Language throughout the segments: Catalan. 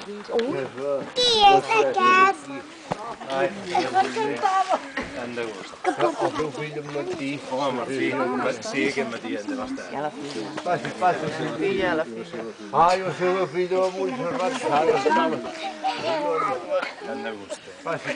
Qui és aquest? Tant de gust. El teu fill en Martí. Home, Martí, sí, aquest matí hem de bastar. Passi, filla. Ai, la seva filla de Montserrat Sala. Tant de gust. Passi.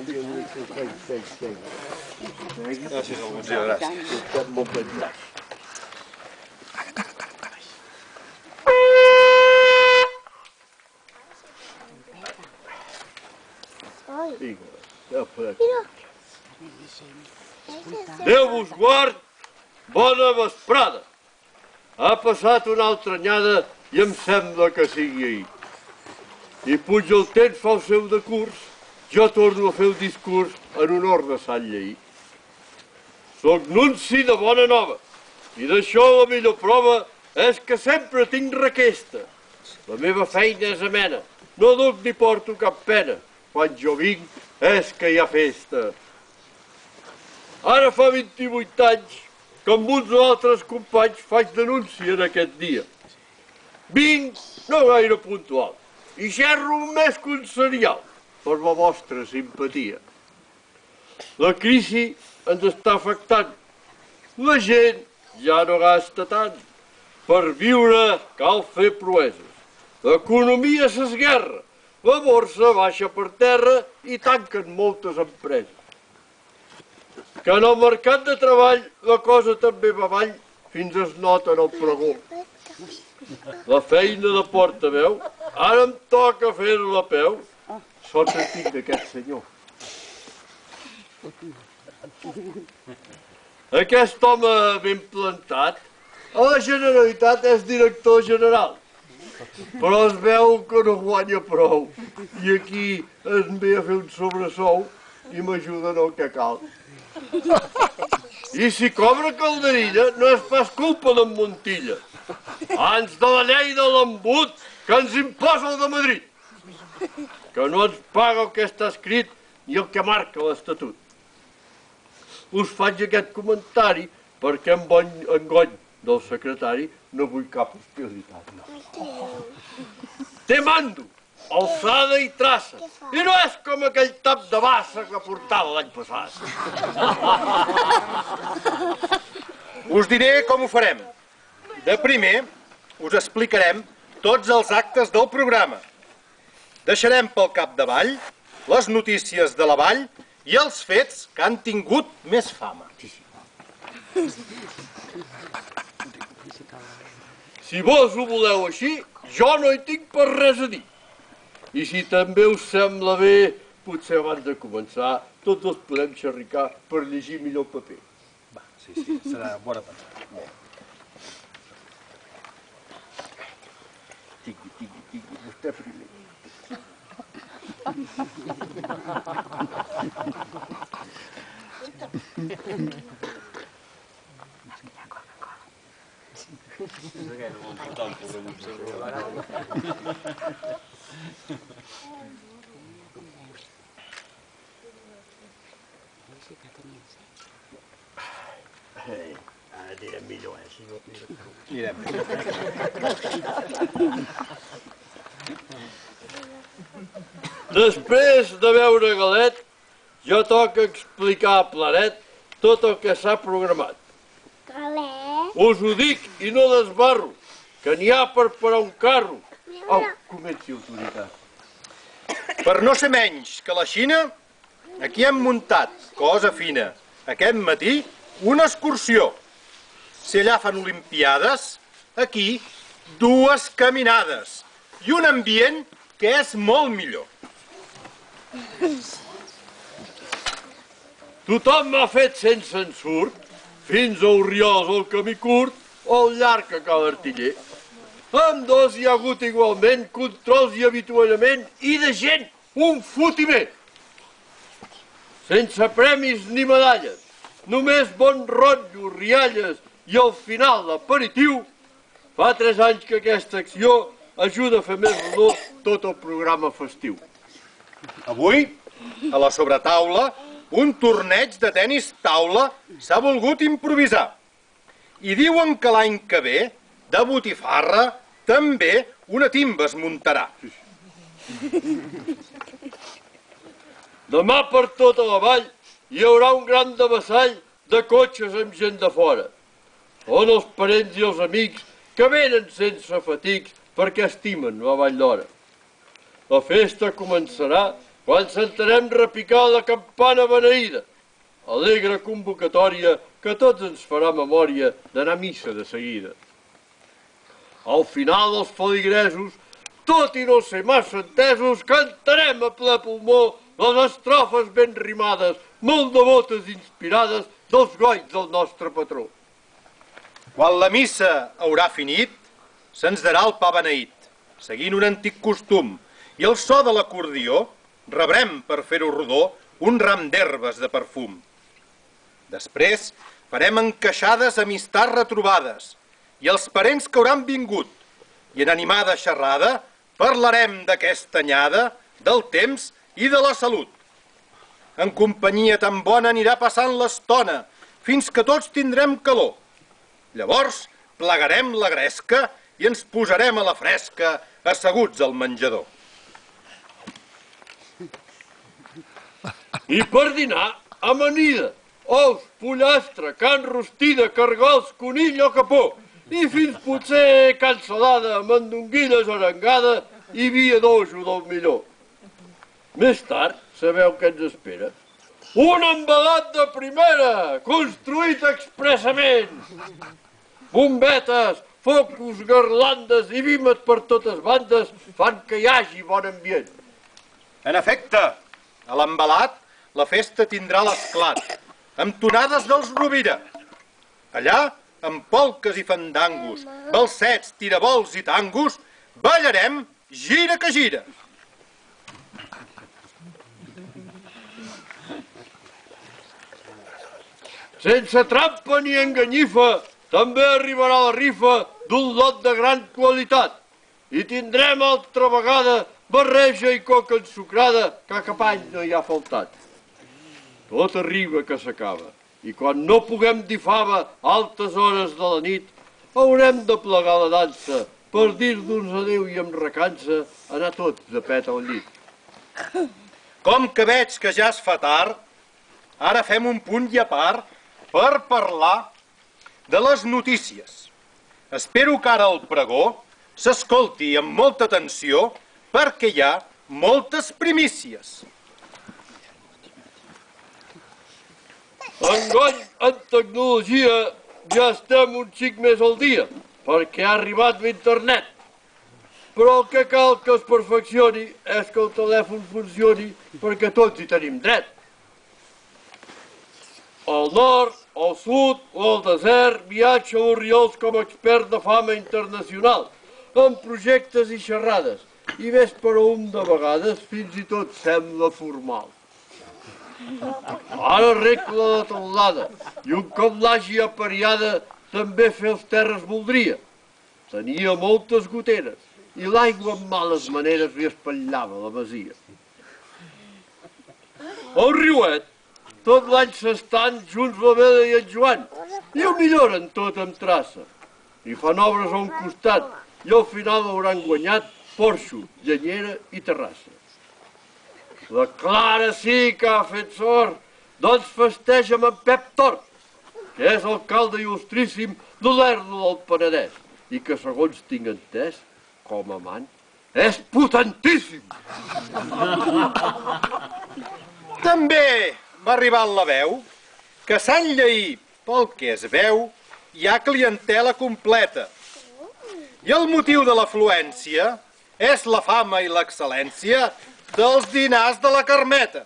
Gràcies, Alfonso, gràcies. Estem molt pensats. Déu vos guard, bona vesprada. Ha passat una altra anyada i em sembla que sigui ahir. I Puig el temps fa el seu decurs, jo torno a fer el discurs en honor de Sant Lleí. Soc nunci de bona nova i d'això la millor prova és que sempre tinc requesta. La meva feina és amena, no duc ni porto cap pena. Quan jo vinc és que hi ha festa. Ara fa 28 anys que amb uns altres companys faig denúncia en aquest dia. Vinc no gaire puntual i xerro més que un serial per la vostra simpatia. La crisi ens està afectant. La gent ja no gasta tant. Per viure cal fer proeses. L'economia s'esguerra. La borsa baixa per terra i tanquen moltes empreses. Que en el mercat de treball la cosa també va avall fins es nota en el pregó. La feina de portaveu, ara em toca fer-la a peu. Sort en tinc d'aquest senyor. Aquest home ben plantat a la Generalitat és director general. Però es veu que no guanya prou i aquí es ve a fer un sobresou i m'ajuda en el que cal. I si cobra calderilla no és pas culpa d'en Montilla, ans de la llei de l'embut que ens imposa el de Madrid, que no ens paga el que està escrit ni el que marca l'Estatut. Us faig aquest comentari perquè en bon engony del secretari no vull cap hostilitat. Té mando, alçada i traça, i no és com aquell tap de bassa que portava l'any passat. Us diré com ho farem. De primer, us explicarem tots els actes del programa. Deixarem pel capdavall les notícies de la vall i els fets que han tingut més fama. Si vos ho voleu així, jo no hi tinc per res a dir. I si també us sembla bé, potser abans de començar, tots dos podem xerricar per llegir millor el paper. Va, sí, serà bona pensada. Tingui, vostè primer. Ara direm millor, si no et mira. Després de veure galet, jo toca explicar a Plaret tot el que s'ha programat. Galet? Us ho dic i no desbarro, que n'hi ha per parar un carro. Au, comenci, autoritat. Per no ser menys que la Xina, aquí hem muntat, cosa fina, aquest matí, una excursió. Si allà fan olimpiades, aquí dues caminades i un ambient que és molt millor. Tothom m'ha fet sense ensurt, fins a Orriols el camí curt o el llarg que cal artiller. Amb dos hi ha hagut igualment controls i avituallament i de gent un fotiment. Sense premis ni medalles, només bon rotllo, rialles i al final l'aperitiu. Fa 3 anys que aquesta acció ajuda a fer més rodó tot el programa festiu. Avui, a la sobretaula, un torneig de tenis taula s'ha volgut improvisar. I diuen que l'any que ve, de botifarra, també una timba es muntarà. Demà per tota la vall hi haurà un gran devessall de cotxes amb gent de fora. Són els parents i els amics que venen sense fatics perquè estimen la Vall d'Hora. La festa començarà quan sentirem repicar la campana beneïda, alegre convocatòria que tots ens farà memòria d'anar a missa de seguida. Al final dels feligresos, tot i no ser massa entesos, cantarem a ple pulmó les estrofes ben rimades, molt devotes i inspirades dels goigs del nostre patró. Quan la missa haurà finit, se'ns darà el pa beneït, seguint un antic costum, i el so de l'acordió rebrem, per fer-ho rodó, un ram d'herbes de perfum. Després farem encaixades amistats retrobades, i els parents que hauran vingut, i en animada xerrada parlarem d'aquesta anyada, del temps i de la salut. En companyia tan bona anirà passant l'estona, fins que tots tindrem calor. Llavors plegarem la gresca i ens posarem a la fresca asseguts al menjador. I per dinar, amanida, ous, pollastre, carn rostida, cargols, conill o capó, i fins potser cansalada, mandonguilles arengada i vi d'ojo del millor. Més tard, sabeu què ens espera? Un envelat de primera, construït expressament. Bombetes, focus, garlandes i vímet per totes bandes fan que hi hagi bon ambient. En efecte, a l'envelat la festa tindrà l'esclat, amb tonades dels Rovira. Allà, amb polques i fandangos, balsets, tirabols i tangos, ballarem gira que gira. Sense trampa ni enganyifa, també arribarà la rifa d'un lot de gran qualitat. I tindrem altra vegada barreja i coca ensucrada que cap any no hi ha faltat. Tot arriba que s'acaba, i quan no puguem dir fava a altes hores de la nit, haurem de plegar la dansa per dir-nos adéu i amb recança anar tots de pet al llit. Com que veig que ja es fa tard, ara fem un punt i a part per parlar de les notícies. Espero que ara el pregó s'escolti amb molta atenció perquè hi ha moltes primícies. Enguany, en tecnologia, ja estem un xic més al dia, perquè ha arribat l'internet. Però el que cal que es perfeccioni és que el telèfon funcioni perquè tots hi tenim dret. Al nord, al sud o al desert viatja Oriols com a expert de fama internacional, amb projectes i xerrades, i ves per on de vegades fins i tot sembla formal. Ara regla la teulada, i un cop l'hagi apariada també fer els terres voldria. Tenia moltes goteres, i l'aigua amb males maneres li espatllava la masia. El riuet, tot l'any s'estan junts la Veda i el Joan, i ho milloren tot amb traça. I fan obres a un costat, i al final hauran guanyat porxo, llenyera i terrassa. La Clara sí que ha fet sort, doncs festeja amb en Pep Tort, que és alcalde il·lustríssim d'Olèrdola del Penedès, i que, segons tinc entès, com a amant, és potentíssim. També m'ha arribat la veu que a Sant Lleí, pel que es veu, hi ha clientela completa. I el motiu de l'afluència és la fama i l'excel·lència dels dinars de la Carmeta.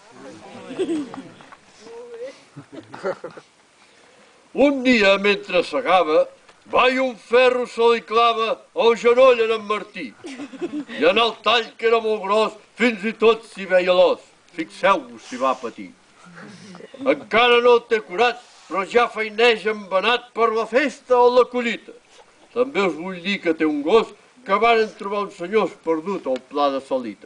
Un dia, mentre segava, va i un ferro se li clava al genoll en Martí. I en el tall, que era molt gros, fins i tot s'hi veia l'os. Fixeu-vos si va patir. Encara no el té curat, però ja feineja embenat per la festa o la collita. També us vull dir que té un gos que varen trobar uns senyors perdut al pla de Salita.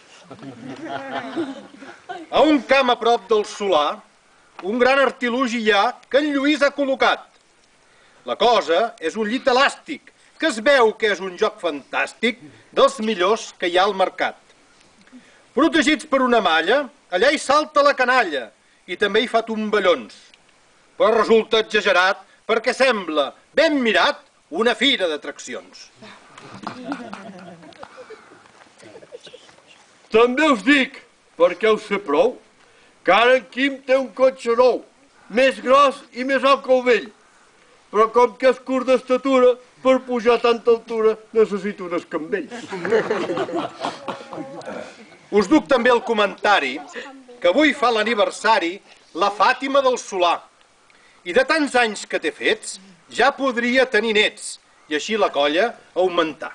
A un camp a prop del Solà, un gran artilugi hi ha que en Lluís ha col·locat. La cosa és un llit elàstic que es veu que és un joc fantàstic dels millors que hi ha al mercat. Protegits per una malla, allà hi salta la canalla i també hi fa tomballons. Però resulta exagerat perquè sembla, ben mirat, una fira d'atraccions. També us dic, perquè ho sé prou, que ara en Quim té un cotxe nou, més gros i més alt que el vell. Però com que és curt d'estatura, per pujar a tanta altura necessito un escambell. Us duc també el comentari que avui fa l'aniversari la Fàtima del Solà. I de tants anys que té fets, ja podria tenir nets, i així la colla augmentar.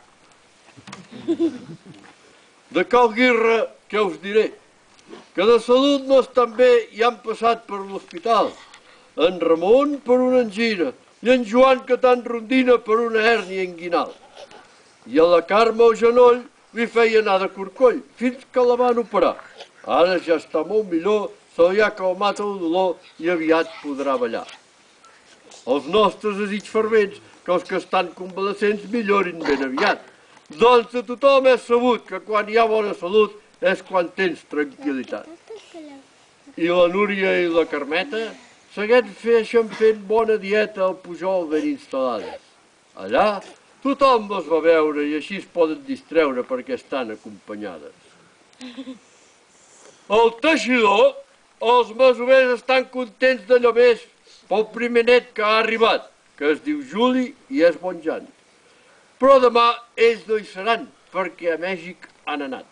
De Cal Guirra, què us diré? Que de salut no estan bé i han passat per l'hospital. En Ramon per una angina i en Joan que tant rondina per una hèrnia inguinal. I a la Carme al genoll li feia anar de corcoll fins que la van operar. Ara ja està molt millor, se li ha calmat el dolor i aviat podrà ballar. Els nostres desig fervents que els que estan convalescents millorin ben aviat. Doncs de tothom és sabut que quan hi ha bona salut és quan tens tranquil·litat. I la Núria i la Carmeta segueixen fent bona dieta al Pujol ben instal·lades. Allà tothom les va veure i així es poden distreure perquè estan acompanyades. El teixidor, els masovers estan contents d'allò més pel primer net que ha arribat, que es diu Juli i és bon Jan. Però demà ells no hi seran, perquè a Mèxic han anat.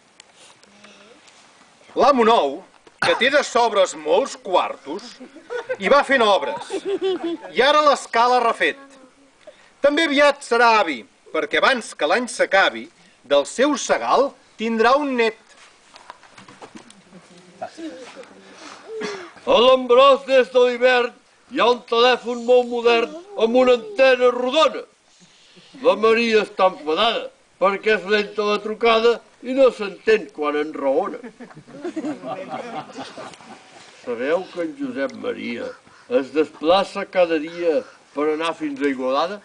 L'amo nou, que té de sobres molts quartos, hi va fent obres, i ara l'escala ha refet. També aviat serà avi, perquè abans que l'any s'acabi, del seu segal tindrà un net. A l'Ambròs des de l'hivern hi ha un telèfon molt modern amb una antena rodona. La Maria està enfadada perquè és lenta la trucada i no s'entén quan enraona. Sabeu que en Josep Maria es desplaça cada dia per anar fins a Igualada?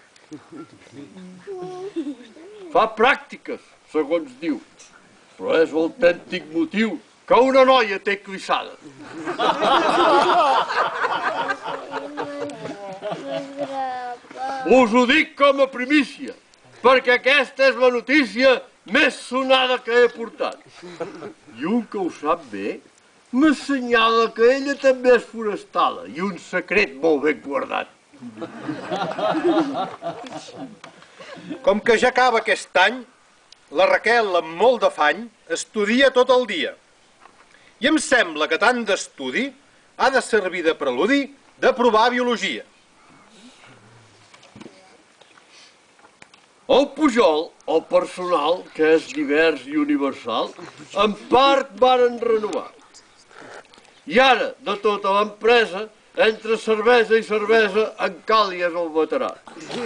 Fa pràctiques, segons diu, però és l'autèntic motiu que una noia té clissada. Us ho dic com a primícia, perquè aquesta és la notícia més sonada que he portat. I un que ho sap bé m'assenyala que ella també és forestada i un secret molt ben guardat. Com que ja acaba aquest any, la Raquel, amb molt d'afany, estudia tot el dia. I em sembla que tant d'estudi ha de servir de preludi de provar biologia. El Pujol, el personal, que és divers i universal, en part varen renovar. I ara, de tota l'empresa, entre cervesa i cervesa, en Cali és el veterà.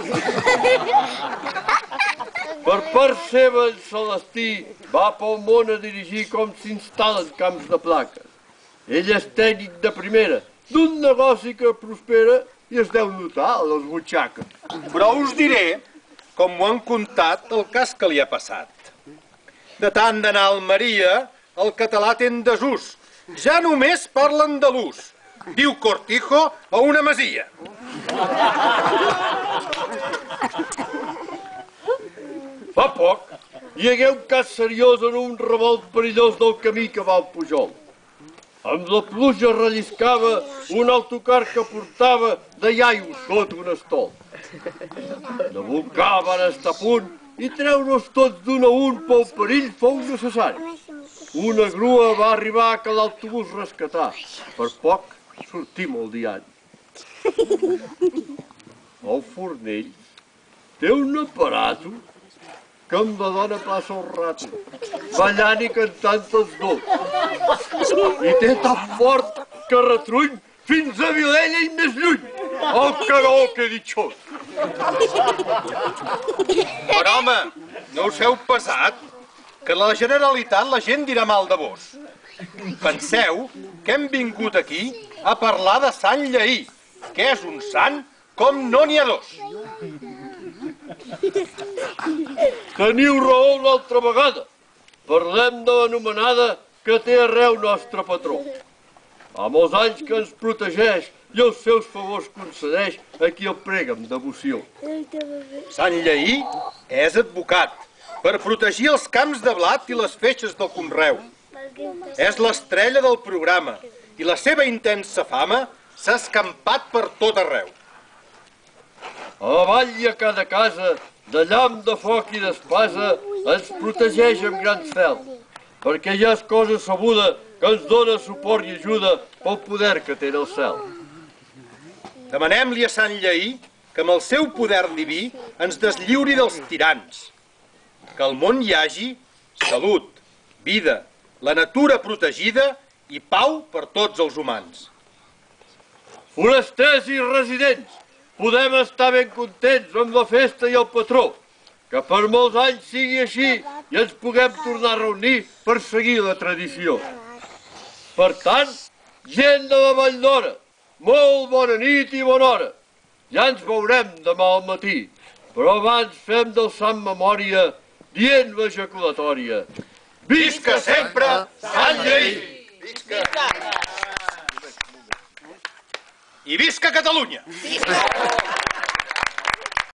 Per part seva, en Celestí va pel món a dirigir com s'instal·len camps de plaques. Ell és tècnic de primera, d'un negoci que prospera i es deu notar a les butxaques. Però us diré, com m'ho han contat, el cas que li ha passat. De tant d'anar a Almeria, el català té en desús. Ja només parla andalús. Diu cortijo a una masia. Fa poc hi hagué un cas seriós en un revolt perillós del camí que va al Pujol. Amb la pluja relliscava un autocar que portava de iaio sota un estol. De volcar van estar a punt i treure-nos tots d'un a un pel perill fou necessari. Una grua va arribar a que l'autobús rescatar. Per poc sortim al diari. El Fornell té un aparato que amb la dona passa el rato, ballant i cantant els dos. I té tan fort que retruny fins a Vilella i més lluny. El karaoke ditxós. Però, home, no us heu pesat? Que a la Generalitat la gent dirà mal de vos. Penseu que hem vingut aquí a parlar de Sant Lleí, que és un sant com no n'hi ha dos. Teniu raó una altra vegada. Parlem de l'anomenada que té arreu nostre patró. Fa molts anys que ens protegeix i els seus favors concedeix a qui el prega amb devoció. Sant Lleí és advocat per protegir els camps de blat i les feixes del conreu. És l'estrella del programa i la seva intensa fama s'ha escampat per tot arreu. A la vall i a cada casa, de llamp, de foc i d'espasa, ens protegeix amb gran cel, perquè ja és cosa sabuda que ens dona suport i ajuda pel poder que té en el cel. Demanem-li a Sant Lleí que amb el seu poder diví ens deslliuri dels tirans, que al món hi hagi salut, vida, la natura protegida i pau per tots els humans. Forasters i residents, podem estar ben contents amb la festa i el patró, que per molts anys sigui així i ens puguem tornar a reunir per seguir la tradició. Per tant, gent de la Vall d'Hora, molt bona nit i bona hora. Ja ens veurem demà al matí, però abans fem del Sant Memòria dient l'ejaculatòria. Visca sempre Sant Lleí! I visca Catalunya!